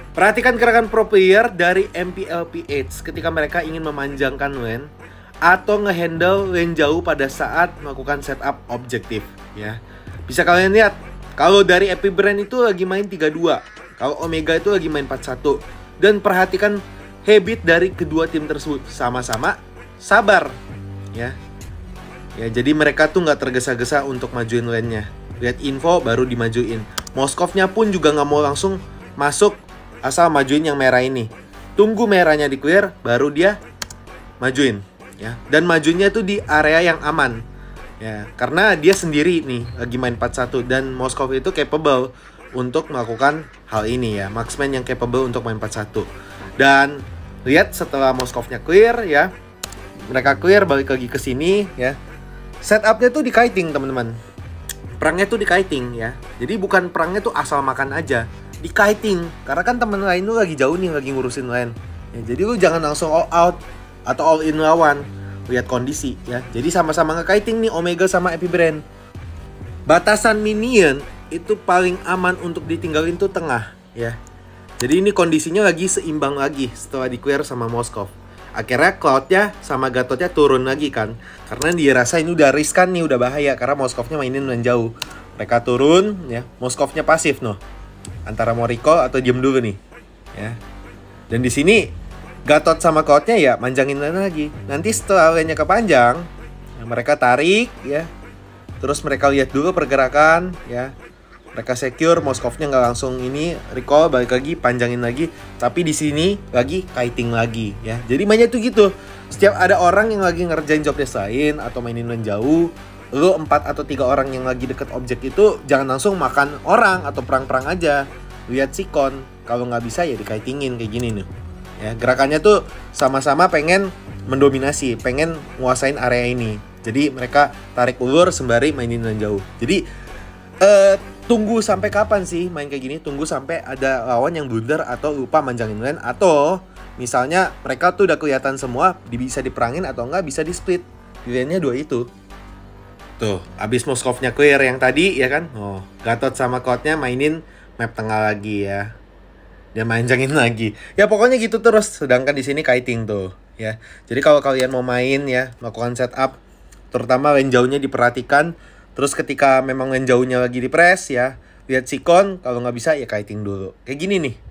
Perhatikan gerakan pro player dari MPLPH ketika mereka ingin memanjangkan lane atau ngehandle lane jauh pada saat melakukan setup objektif ya. Bisa kalian lihat kalau dari Epic Brand itu lagi main 3-2, kalau Omega itu lagi main 4-1. Dan perhatikan habit dari kedua tim tersebut, sama-sama sabar ya. Ya, jadi mereka tuh nggak tergesa-gesa untuk majuin lane-nya. Lihat info baru dimajuin. Moskovnya pun juga nggak mau langsung masuk asal majuin yang merah ini. Tunggu merahnya di clear baru dia majuin ya. Dan majuinnya tuh di area yang aman. Ya, karena dia sendiri nih lagi main 4-1 dan Moskov itu capable untuk melakukan hal ini ya. Marksman yang capable untuk main 4-1. Dan lihat setelah Moskovnya clear ya. Mereka clear balik lagi ke sini ya. Setupnya tuh di kiting teman-teman. Perangnya tuh di kiting ya. Jadi bukan perangnya tuh asal makan aja. Di kiting. Karena kan temen lain lu lagi jauh nih lagi ngurusin lane. Ya, jadi lu jangan langsung all out atau all in lawan. Lihat kondisi ya. Jadi sama-sama nge-kiting nih Omega sama Epic Brand. Batasan minion itu paling aman untuk ditinggalin tuh tengah ya. Jadi ini kondisinya lagi seimbang lagi setelah di-clear sama Moskov. Akhirnya Cloud-nya sama Gatotnya turun lagi kan. Karena dia rasa ini udah riskan nih, udah bahaya karena Moskovnya mainin dan jauh. Mereka turun ya. Moskovnya pasif noh. Antara mau recall atau diem dulu nih ya. Dan di sini Gatot sama Cloud-nya ya manjangin lagi. Nanti setelah lane-nya kepanjang, ya mereka tarik ya. Terus mereka lihat dulu pergerakan ya. Mereka secure, Moskovnya nggak langsung ini recall, balik lagi, panjangin lagi. Tapi di sini lagi kiting lagi ya. Jadi mainnya tuh gitu. Setiap ada orang yang lagi ngerjain job desk lain atau mainin lane jauh, lu 4 atau 3 orang yang lagi deket objek itu jangan langsung makan orang atau perang-perang aja. Lihat sikon. Kalau nggak bisa ya di-kitingin kayak gini nih. Ya, gerakannya tuh sama-sama pengen mendominasi, pengen nguasain area ini. Jadi mereka tarik ulur sembari mainin dan jauh. Jadi tunggu sampai kapan sih main kayak gini? Tunggu sampai ada lawan yang blunder atau lupa manjangin lane. Atau misalnya mereka tuh udah kelihatan semua, bisa diperangin atau enggak bisa di split. Pilihannya dua itu. Tuh, abis Moskovnya clear yang tadi ya kan. Oh, Gatot sama Cloud-nya mainin map tengah lagi ya. Dia manjangin lagi. Ya pokoknya gitu terus. Sedangkan di sini kiting tuh ya. Jadi kalau kalian mau main ya, melakukan setup, terutama lane jauhnya diperhatikan. Terus ketika memang lane jauhnya lagi di press ya, lihat sikon. Kalau nggak bisa ya kiting dulu. Kayak gini nih.